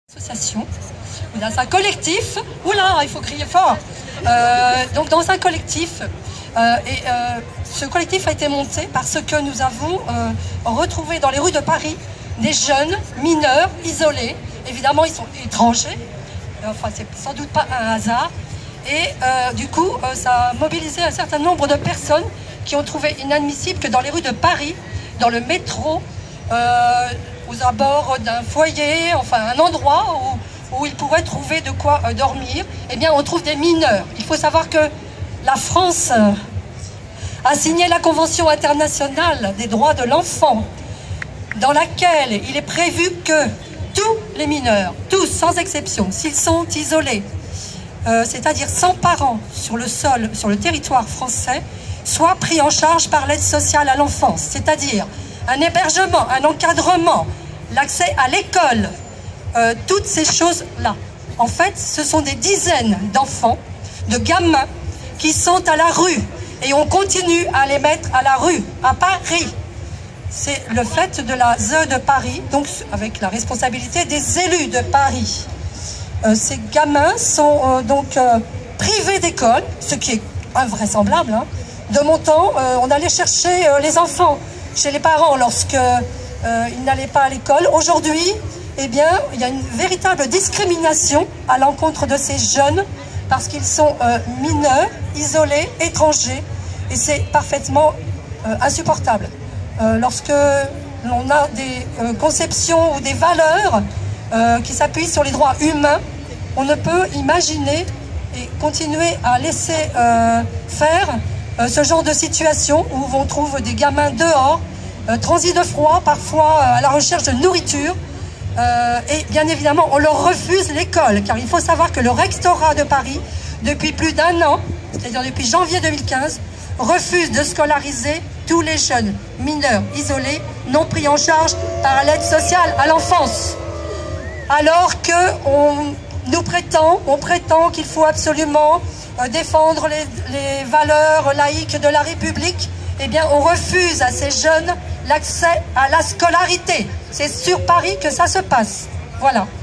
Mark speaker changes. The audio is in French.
Speaker 1: Association, dans un collectif, oula, il faut crier fort. Donc dans un collectif, ce collectif a été monté parce que nous avons retrouvé dans les rues de Paris des jeunes mineurs isolés. Évidemment, ils sont étrangers, enfin c'est sans doute pas un hasard. Et du coup, ça a mobilisé un certain nombre de personnes qui ont trouvé inadmissible que dans les rues de Paris, dans le métro, aux abords d'un foyer, enfin un endroit où ils pourraient trouver de quoi dormir, eh bien on trouve des mineurs. Il faut savoir que la France a signé la Convention internationale des droits de l'enfant, dans laquelle il est prévu que tous les mineurs, tous sans exception, s'ils sont isolés, c'est-à-dire sans parents sur le sol, sur le territoire français, soient pris en charge par l'aide sociale à l'enfance, c'est-à-dire un hébergement, un encadrement, l'accès à l'école, toutes ces choses-là. En fait, ce sont des dizaines d'enfants, de gamins, qui sont à la rue. Et on continue à les mettre à la rue, à Paris. C'est le fait de la ZEU de Paris, donc avec la responsabilité des élus de Paris. Ces gamins sont donc privés d'école, ce qui est invraisemblable. Hein. De mon temps, on allait chercher les enfants chez les parents lorsqu'ils n'allaient pas à l'école. Aujourd'hui, eh bien, il y a une véritable discrimination à l'encontre de ces jeunes parce qu'ils sont mineurs, isolés, étrangers, et c'est parfaitement insupportable. Lorsque l'on a des conceptions ou des valeurs qui s'appuient sur les droits humains, on ne peut imaginer et continuer à laisser faire ce genre de situation où on trouve des gamins dehors, transis de froid, parfois à la recherche de nourriture, et bien évidemment on leur refuse l'école, car il faut savoir que le rectorat de Paris, depuis plus d'un an, c'est-à-dire depuis janvier 2015, refuse de scolariser tous les jeunes mineurs isolés non pris en charge par l'aide sociale à l'enfance. Alors qu'on nous prétend qu'il faut absolument défendre les valeurs laïques de la République, eh bien on refuse à ces jeunes l'accès à la scolarité. C'est sur Paris que ça se passe. Voilà.